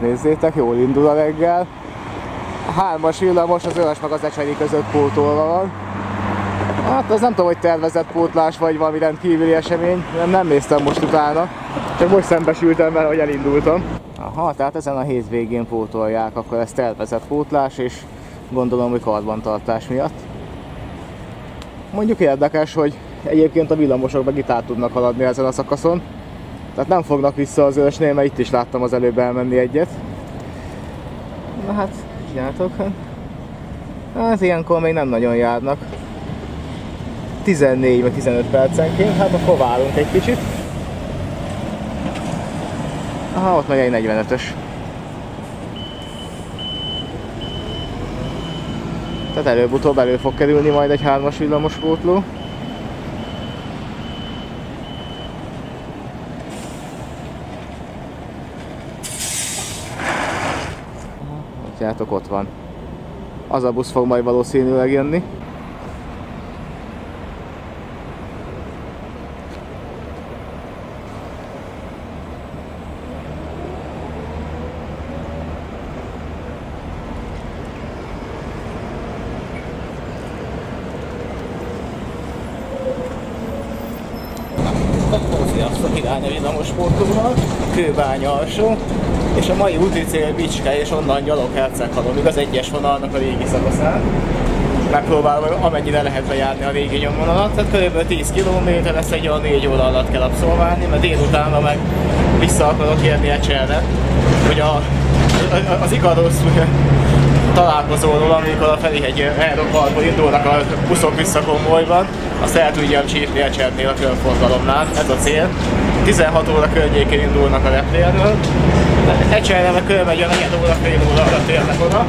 nézzétek, jól indul a reggel. A 3-as villamos az Öres meg az Ecseri között pótolva van. Hát ez nem tudom, hogy tervezett pótlás vagy valami rendkívüli esemény, nem néztem most utána. Csak most szembesültem vele, hogy elindultam. Aha, tehát ezen a hétvégén pótolják, akkor ez tervezett pótlás, és gondolom, hogy karbantartás miatt. Mondjuk érdekes, hogy egyébként a villamosok meg itt át tudnak haladni ezen a szakaszon. Tehát nem fognak vissza az Őrsnél, mert itt is láttam az előbb elmenni egyet. Na hát, figyeljetek, hát ilyenkor még nem nagyon járnak. 14 vagy 15 percenként, hát akkor várunk egy kicsit. Aha, ott megy egy 45-ös. Tehát előbb-utóbb elő fog kerülni majd egy 3-as villamos pótló. Látjátok, ott van. Az a busz fog majd valószínűleg jönni. Sziasztok, irány a villamospótlóval, Kőbánya alsó, és a mai úti cél Bicske, és onnan gyalog Herceghalomig az 1-es vonalnak a régi szakaszán. Megpróbálom amennyire lehet bejárni a régi nyomvonalat, tehát kb. 10 km lesz, egy olyan 4 óra alatt kell abszolválni, mert délutánra meg vissza akarok érni Ecserre, hogy az Ikarusz találkozóról, amikor a Ferihegy Aeroparkból indulnak a buszok vissza konvojban, azt el tudjam csípni Ecsernél a körforgalomnál, ez a cél. 16 óra környékén indulnak a reptérről, Ecserre meg körülmegy a 4 óra, fél óra alatt érnek oda.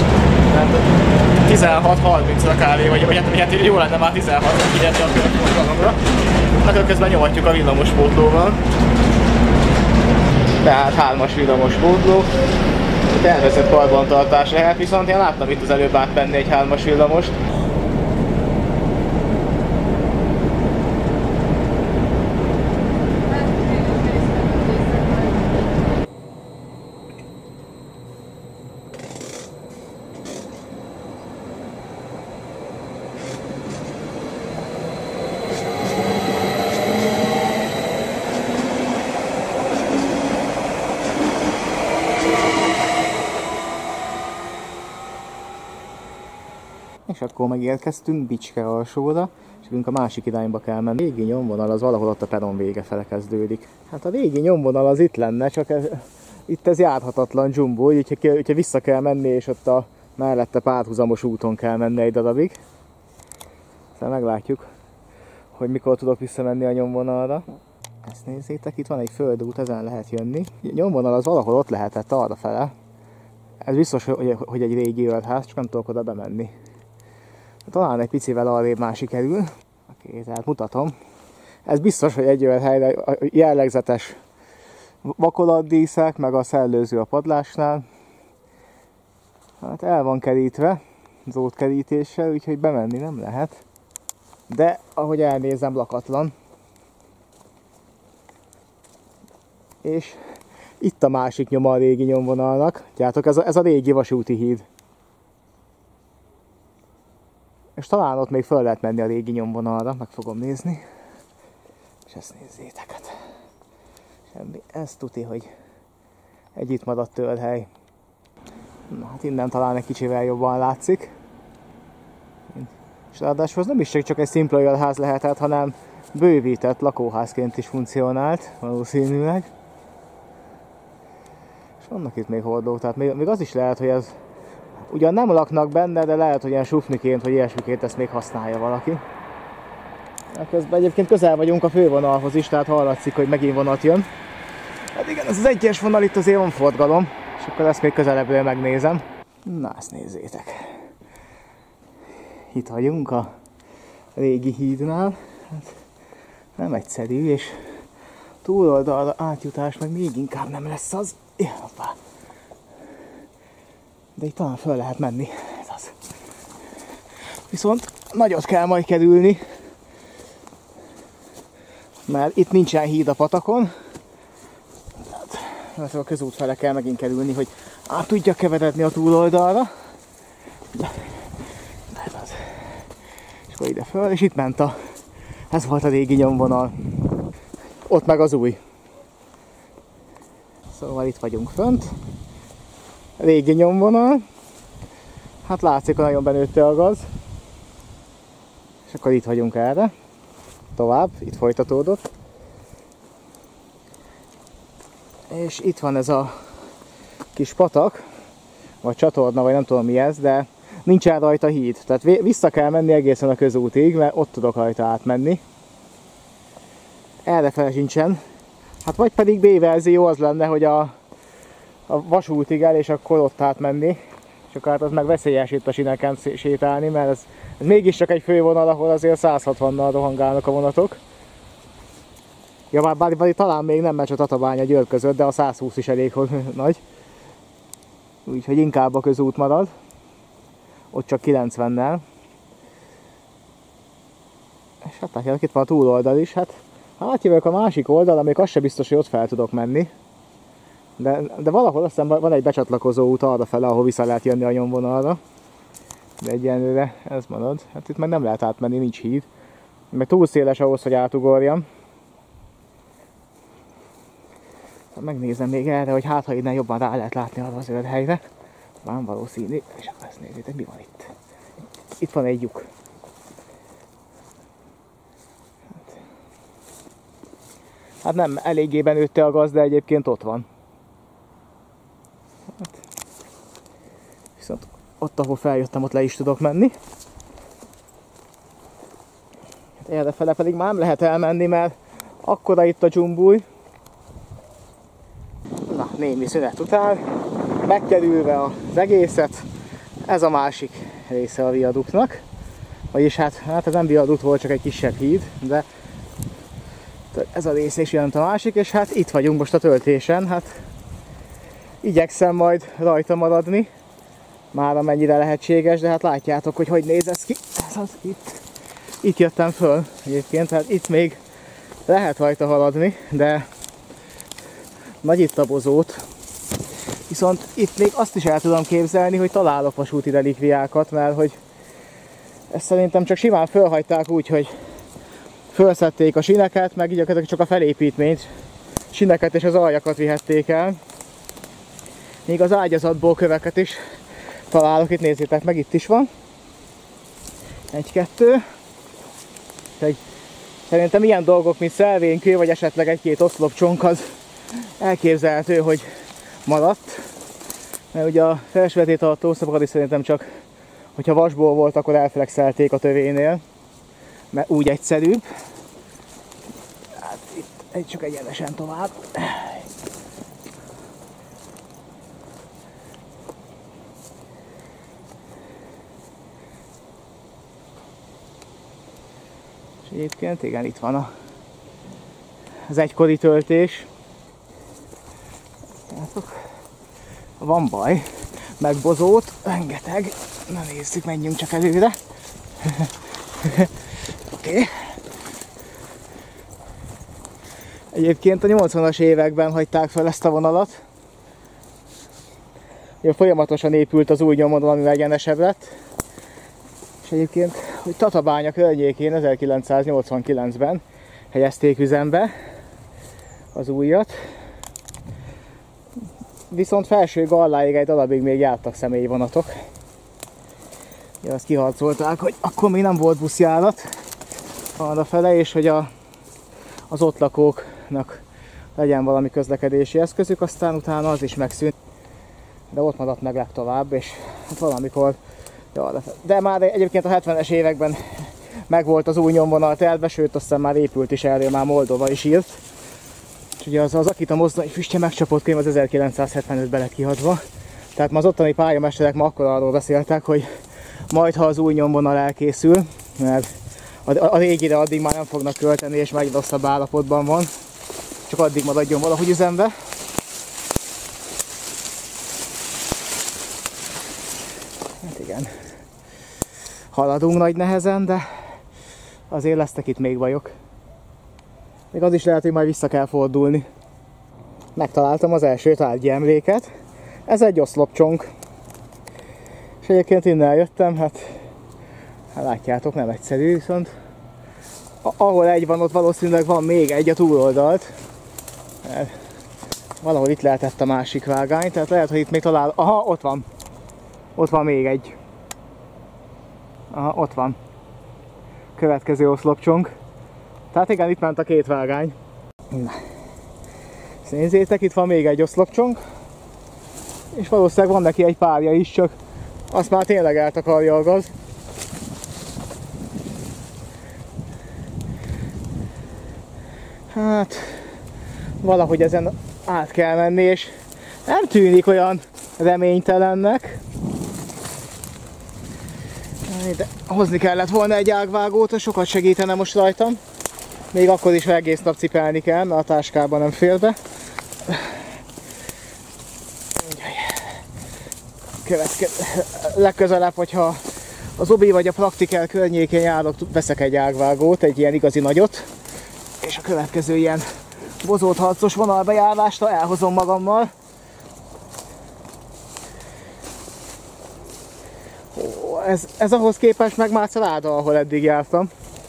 16:30-ra kávé, vagy hát jó lenne már 16-ra kiérni a körforgalomra. Akkor közben nyomatjuk a villamospótlóval. Tehát 3-as villamospótló. Tervezett karbantartás lehet, viszont én láttam itt az előbb átmenni egy 3-as villamost. És akkor megérkeztünk Bicske alsóra, és nekünk a másik irányba kell menni. A régi nyomvonal az valahol ott a peron vége fele kezdődik. Hát a régi nyomvonal az itt lenne, csak itt ez járhatatlan dzsumbó, hogyha vissza kell menni, és ott a mellette párhuzamos úton kell menni egy darabig. Aztán meglátjuk, hogy mikor tudok visszamenni a nyomvonalra. Ezt nézzétek, itt van egy földút, ezen lehet jönni. A nyomvonal az valahol ott lehetett arra fele. Ez biztos, hogy egy régi őrház, csak nem tudok oda bemenni. Talán egy picivel arrébb már sikerül. Oké, tehát mutatom. Ez biztos, hogy egy őrhely, a jellegzetes vakolatdíszek, meg a szellőző a padlásnál. Hát el van kerítve, zótkerítéssel, úgyhogy bemenni nem lehet. De ahogy elnézem, lakatlan. És itt a másik nyoma a régi nyomvonalnak. Látjátok, ez a régi vasúti híd. És talán ott még föl lehet menni a régi nyomvonalra, meg fogom nézni. És ezt nézzétek, hát. Semmi. Ez tuti, hogy egy itt maradt törhely. Na, hát innen talán egy kicsivel jobban látszik. És ráadásul az nem is csak egy szimpla őrház lehetett, hanem bővített lakóházként is funkcionált, valószínűleg. És vannak itt még hordók, tehát még az is lehet, hogy ez ugyan nem laknak benne, de lehet, hogy ilyen sufniként, vagy ilyesmiként ezt még használja valaki. Közben egyébként közel vagyunk a fővonalhoz is, tehát hallatszik, hogy megint vonat jön. Hát igen, ez az 1-es vonal, itt azért van forgalom, és akkor ezt még közelebbről megnézem. Na, ezt nézzétek. Itt vagyunk a régi hídnál. Hát nem egyszerű, és túloldalra átjutás meg még inkább nem lesz az. Hoppá. De itt talán föl lehet menni. Ez az. Viszont nagyot kell majd kerülni, mert itt nincsen híd a patakon. Tehát mert a közút fele kell megint kerülni, hogy át tudja keveredni a túloldalra. De ez az. És akkor ide föl, és itt ment ez volt a régi nyomvonal. Ott meg az új. Szóval itt vagyunk fönt. Régi nyomvonal. Hát látszik, hogy nagyon benőtte a gaz. És akkor itt vagyunk erre. Tovább, itt folytatódott. És itt van ez a kis patak, vagy csatorna, vagy nem tudom mi ez, de nincsen rajta híd. Tehát vissza kell menni egészen a közútig, mert ott tudok rajta átmenni. Errefele sincsen. Hát vagy pedig B-verzió az lenne, hogy a vasútig el, és akkor ott átmenni. És akkor hát az meg veszélyes itt a sineken sétálni, mert ez mégiscsak egy fővonal, ahol azért 160-nal rohangálnak a vonatok. Ja, bár talán még nem, mert csak Tatabánya Győr között, de a 120 is elég nagy. Úgyhogy inkább a közút marad. Ott csak 90-nel. És hát itt van a túloldal is. Hát átjövök a másik oldalra, még az sem biztos, hogy ott fel tudok menni. De valahol azt hiszem van egy becsatlakozó út arra fele, ahol vissza lehet jönni a nyomvonalra. De egyenlőre ez marad. Hát itt meg nem lehet átmenni, nincs híd. Meg túl széles ahhoz, hogy átugorjam. Megnézem még erre, hogy hát ha innen jobban rá lehet látni arra az zöld helyre. Van valószínű, és akkor ezt nézzétek, mi van itt. Itt van egy lyuk. Hát nem eléggé benőtte a gaz, de egyébként ott van. Hát. Viszont ott, ahol feljöttem, ott le is tudok menni. Hát errefele pedig már nem lehet elmenni, mert akkora itt a dzsumbúj. Na, némi szünet után, megkerülve az egészet, ez a másik része a viaduknak. Vagyis hát ez nem viadukt volt, csak egy kisebb híd, de ez a rész is jelent a másik, és hát itt vagyunk most a töltésen. Hát igyekszem majd rajta maradni, már amennyire lehetséges, de hát látjátok, hogy néz ez ki. Ez az itt jöttem föl egyébként, tehát itt még lehet rajta haladni, de nagy itt a bozót. Viszont itt még azt is el tudom képzelni, hogy találok vasúti relikviákat, mert hogy ezt szerintem csak simán fölhagyták úgy, hogy fölszedték a sineket, meg így csak a felépítményt, sineket és az aljakat vihették el. Még az ágyazatból köveket is találok, itt nézzétek meg, itt is van. Egy-kettő. Szerintem ilyen dolgok, mint szelvénykő, vagy esetleg egy-két oszlopcsonk, az elképzelhető, hogy maradt. Mert ugye a felsővetét a tószapokat is szerintem csak, hogyha vasból volt, akkor elflexelték a tövénél. Mert úgy egyszerűbb. Hát itt csak egyenesen tovább. És egyébként igen, itt van az egykori töltés. Látok, van baj, megbozót, rengeteg. Na nézzük, menjünk csak előre. Oké. Egyébként a 80-as években hagyták fel ezt a vonalat. Folyamatosan épült az új nyomvonal, ami egyenesebb lett. És egyébként, hogy Tatabánya környékén 1989-ben helyezték üzembe az újat. Viszont felső Galláig egy darabig még jártak személyi vonatok. Ja, azt kiharcolták, hogy akkor még nem volt buszjárat arrafele, és hogy az ott lakóknak legyen valami közlekedési eszközük, aztán utána az is megszűnt. De ott maradt meg legtovább, és hát valamikor... De már egyébként a 70-es években megvolt az új nyomvonal terve, sőt aztán már épült is erről, már Moldova is írt. És ugye az Akita mozdony füstje megcsapott könyv az 1975-ben lett kiadva. Tehát ma az ottani pályamesterek ma akkor arról beszéltek, hogy majd ha az új nyomvonal elkészül, mert a régire addig már nem fognak költeni, és már egy rosszabb állapotban van. Csak addig maradjon valahogy üzembe. Hát igen. Haladunk nagy nehezen, de azért lesznek itt még bajok. Még az is lehet, hogy majd vissza kell fordulni. Megtaláltam az első tárgyi emléket. Ez egy oszlopcsonk. És egyébként innen jöttem, hát látjátok, nem egyszerű, viszont ahol egy van, ott valószínűleg van még egy a túloldalt. Valahol itt lehetett a másik vágány, tehát lehet, hogy itt még talál... Aha, ott van. Ott van még egy. Aha, ott van. Következő oszlopcsonk. Tehát igen, itt ment a két vágány. Na. Nézzétek, itt van még egy oszlopcsonk. És valószínűleg van neki egy párja is, csak azt már tényleg eltakarja a gaz. Hát, valahogy ezen át kell menni, és nem tűnik olyan reménytelennek. De hozni kellett volna egy ágvágót, sokat segítene most rajtam. Még akkor is, ha egész nap cipelni kell, mert a táskában nem fér be. Legközelebb, hogyha az obi vagy a praktiker környékén járok, veszek egy ágvágót, egy ilyen igazi nagyot, és a következő ilyen bozolt harcos vonalbejárásra elhozom magammal. Ez ahhoz képest meg már Szaláda, ahol eddig jártam.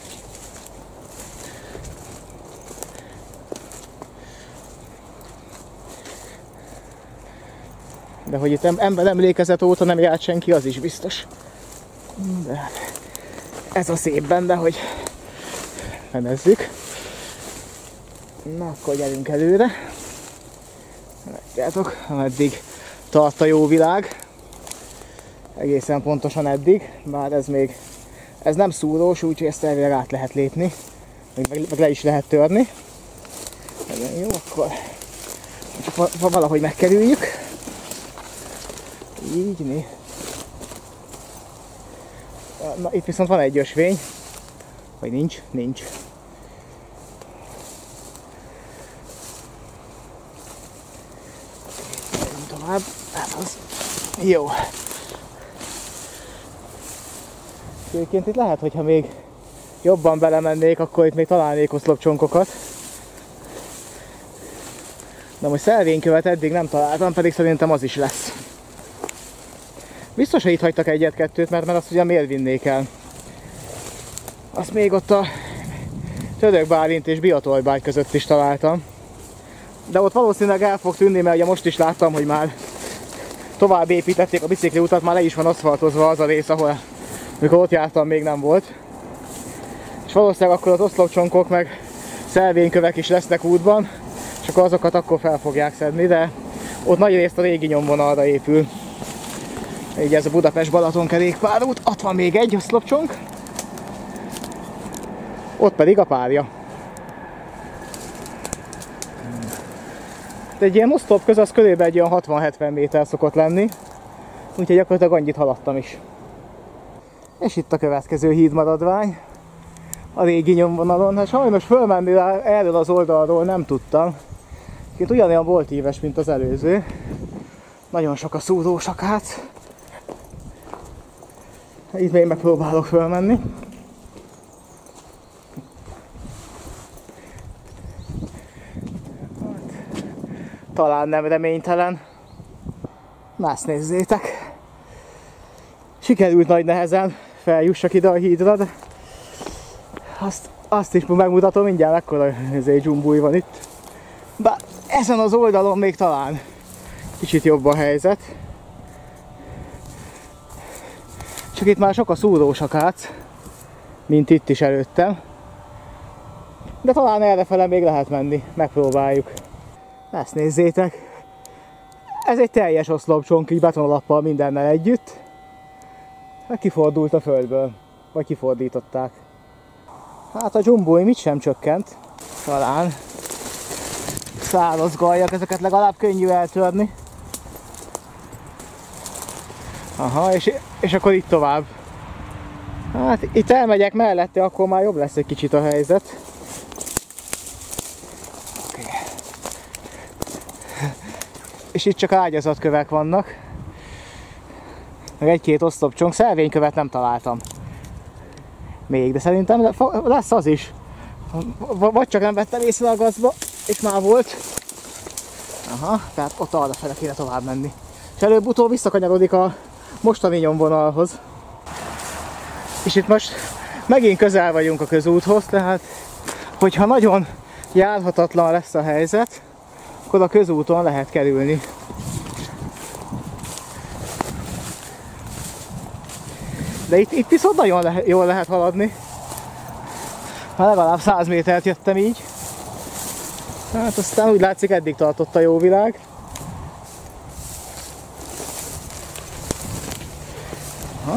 De hogy itt ember emlékezet óta nem járt senki, az is biztos. De ez a szép benne, hogy fenezzük. Na, akkor gyerünk előre. Látjátok, ameddig tart a jó világ. Egészen pontosan eddig, bár ez nem szúrós, úgyhogy ezt elvileg át lehet lépni, meg le is lehet törni. Jó, akkor valahogy megkerüljük. Így mi. Na, itt viszont van egy ösvény. Vagy nincs? Nincs. Tovább. Hát az jó. Egyébként itt lehet, hogyha még jobban belemennék, akkor itt még találnék oszlopcsonkokat. De most szelvénykövet eddig nem találtam, pedig szerintem az is lesz. Biztos, hogy itt hagytak egyet-kettőt, mert azt ugye miért vinnék el? Azt még ott a Török Bálint és Biatorbágy között is találtam. De ott valószínűleg el fog tűnni, mert ugye most is láttam, hogy már tovább építették a bicikliutat, már le is van aszfaltozva az a rész, ahol mikor ott jártam, még nem volt. És valószínűleg akkor az oszlopcsonkok meg szelvénykövek is lesznek útban, és akkor azokat akkor fel fogják szedni, de ott nagy részt a régi nyomvonalra épül. Így ez a Budapest-Balaton kerékpárút, ott van még egy oszlopcsonk, ott pedig a párja. Egy ilyen oszlop köz az körülbelül egy olyan 60-70 méter szokott lenni, úgyhogy gyakorlatilag annyit haladtam is. És itt a következő hídmaradvány, a régi nyomvonalon. Hát sajnos fölmenni rá erről az oldalról nem tudtam. Itt ugyanolyan volt íves, mint az előző. Nagyon sok a szúrósakác. Itt még megpróbálok fölmenni. Talán nem reménytelen. Na, ezt nézzétek. Sikerült nagy nehezen feljussak ide a hídra, de azt is megmutatom mindjárt, mekkora dzsumbúj van itt. Bár ezen az oldalon még talán kicsit jobb a helyzet. Csak itt már sok a szúrósakác, mint itt is előttem. De talán errefele még lehet menni, megpróbáljuk. Ezt nézzétek. Ez egy teljes oszlopcsonk, így betonlappal mindennel együtt. Hát kifordult a földből, vagy kifordították. Hát a dzsumbói mit sem csökkent. Talán száraz galjak, ezeket legalább könnyű eltörni. Aha, és akkor itt tovább. Hát itt elmegyek mellette, akkor már jobb lesz egy kicsit a helyzet. Okay. És itt csak ágyazatkövek vannak. Meg egy-két oszlopcsonk, szelvénykövet nem találtam. Még, de szerintem lesz az is. Vagy csak nem vettem észre a gazba, és már volt. Aha, tehát ott arra fele kéne tovább menni. És előbb-utóbb visszakanyarodik a mostani nyomvonalhoz. És itt most megint közel vagyunk a közúthoz, tehát hogyha nagyon járhatatlan lesz a helyzet, akkor a közúton lehet kerülni. De itt viszont nagyon jól lehet haladni. Már legalább 100 métert jöttem így. Hát aztán úgy látszik, eddig tartott a jó világ. Aha.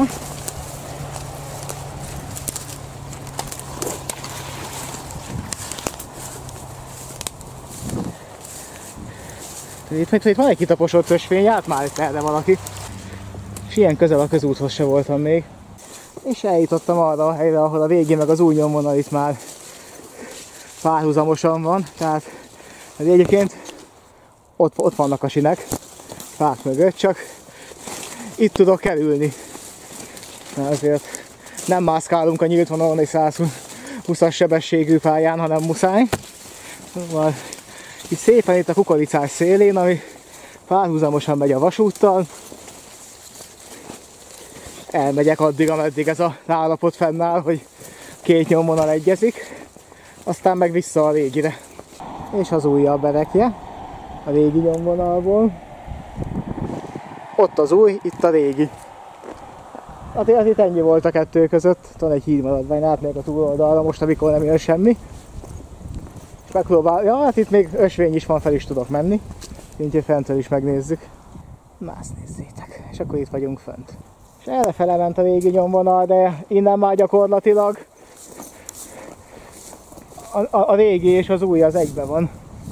Itt van egy kitaposott ösvény, járt már itt erre valaki. És ilyen közel a közúthoz se voltam még. És eljutottam arra a helyre, ahol a végén meg az új nyomvonal itt már párhuzamosan van. Tehát egyébként ott vannak a sinek, pár mögött, csak itt tudok kerülni. Ezért nem mászkálunk a nyílt vonalon egy 120-as sebességű pályán, hanem muszáj. Szóval itt szépen itt a kukoricás szélén, ami párhuzamosan megy a vasúttal. Elmegyek addig, ameddig ez az állapot fennáll, hogy két nyomvonal egyezik, aztán meg vissza a régire. És az újabb erekje a régi nyomvonalból. Ott az új, itt a régi. Hát itt ennyi volt a kettő között. Van egy hídmaradvány, átmegyek a túloldalra most, amikor nem jön semmi. És megpróbál... Ja, hát itt még ösvény is van, fel is tudok menni. Úgyhogy fentről is megnézzük. Na, azt nézzétek. És akkor itt vagyunk fönt. És errefele ment a régi nyomvonal, de innen már gyakorlatilag a régi és az új az egyben van.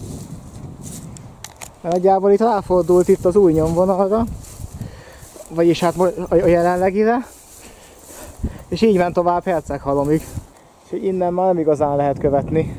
Nagyjából itt ráfordult itt az új nyomvonalra, vagyis hát a jelenlegire, és így ment tovább Herceghalomig. És innen már nem igazán lehet követni.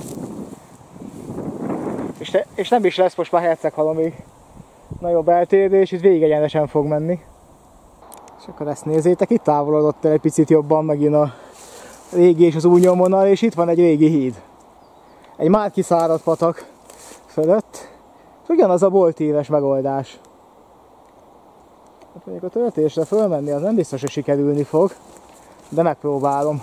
És nem is lesz most már Herceghalomig nagyobb eltérés, itt végig egyenesen fog menni. És akkor ezt nézzétek, itt távolodott el egy picit jobban megint a régi és az új nyomvonal, és itt van egy régi híd. Egy már kiszáradt patak fölött. Ugyanaz a boltíves megoldás. Hát mondjuk a töltésre fölmenni, az nem biztos, hogy sikerülni fog, de megpróbálom.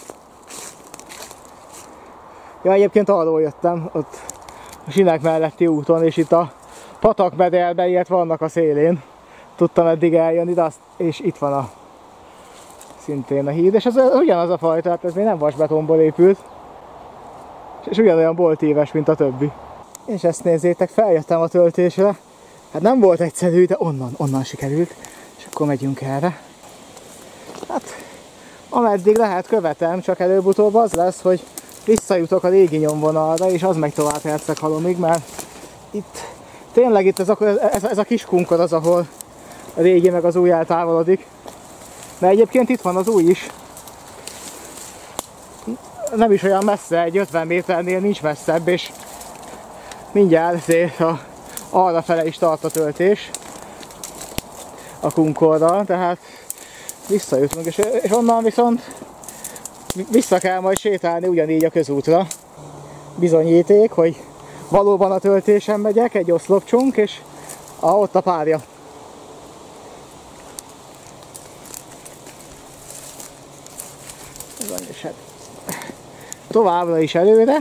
Ja, egyébként arról jöttem, ott a sinek melletti úton, és itt a patakmederbe ilyet vannak a szélén. Tudtam eddig eljönni, de és itt van szintén a híd, és ez ugyanaz a fajta, hát ez még nem vasbetonból épült. És ugyanolyan boltíves, mint a többi. És ezt nézzétek, feljöttem a töltésre. Hát nem volt egyszerű, de onnan sikerült. És akkor megyünk erre. Hát, ameddig lehet követem, csak előbb-utóbb az lesz, hogy visszajutok a régi nyomvonalra, és az megy tovább Herceghalomig, mert itt tényleg itt ez a kis kunkor az, ahol a régi meg az új eltávolodik. De egyébként itt van az új is. Nem is olyan messze, egy 50 méternél nincs messzebb, és mindjárt arra fele is tart a töltés a kunkorral, tehát visszajutunk, és onnan viszont vissza kell majd sétálni ugyanígy a közútra. Bizonyíték, hogy valóban a töltésen megyek, egy oszlopcsunk, és ott a párja. És hát továbbra is előre.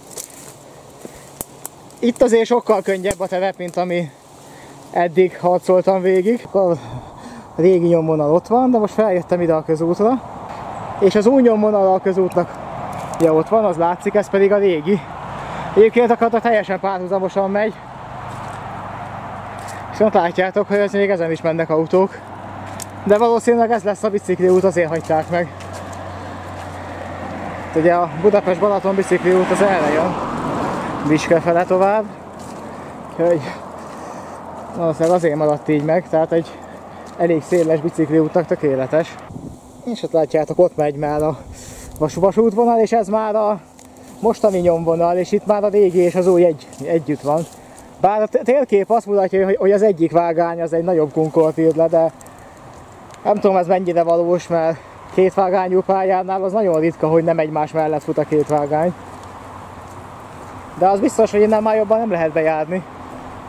Itt azért sokkal könnyebb a terep, mint ami eddig harcoltam végig. A régi nyomvonal ott van, de most feljöttem ide a közútra. És az új nyomvonal a közútnak, ja, ott van, az látszik, ez pedig a régi. Egyébként akkor teljesen párhuzamosan megy. Viszont látjátok, hogy még ezen is mennek autók. De valószínűleg ez lesz a bicikliút, azért hagyták meg. Ugye a Budapest-Balaton bicikliút az erre jön, Bicske fele tovább. Úgyhogy valószínűleg azért maradt így meg, tehát egy elég széles bicikliútnak tökéletes. És ott látjátok, ott megy már a vasútvonal, és ez már a mostani nyomvonal, és itt már a régi és az új együtt van. Bár a térkép azt mutatja, hogy az egyik vágány az egy nagyobb kunkort írt le, de nem tudom, ez mennyire valós, mert két vágányú pályánál az nagyon ritka, hogy nem egymás mellett fut a két vágány. De az biztos, hogy innen már jobban nem lehet bejárni.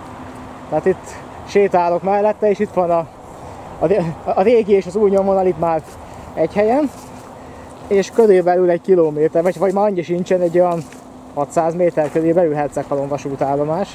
Tehát itt sétálok mellette, és itt van a régi és az új nyomvonal itt már egy helyen, és körülbelül 1 kilométer, vagy már annyi sincsen, egy olyan 600 méter körülbelül Herceghalom vasútállomás.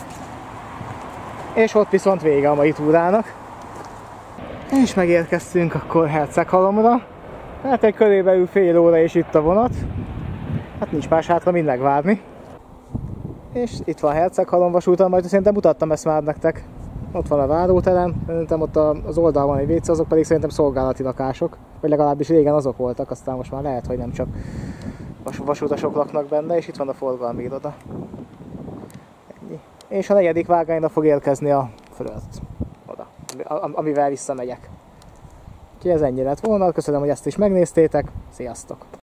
És ott viszont vége a mai túrának. És megérkeztünk akkor Herceghalomra. Hát egy körülbelül fél óra és itt a vonat. Hát nincs más hátra, mind megvárni. És itt van Herceghalom vasúton, majd szerintem mutattam ezt már nektek. Ott van a váróterem, szerintem ott az oldalon van egy WC, azok pedig szerintem szolgálati lakások. Vagy legalábbis régen azok voltak, aztán most már lehet, hogy nem csak vasutasok laknak benne, és itt van a forgalmi iroda. Ennyi. És a 4. vágányra fog érkezni a Fröld, oda, amivel visszamegyek. Úgyhogy ez ennyi lett volna, köszönöm, hogy ezt is megnéztétek, sziasztok!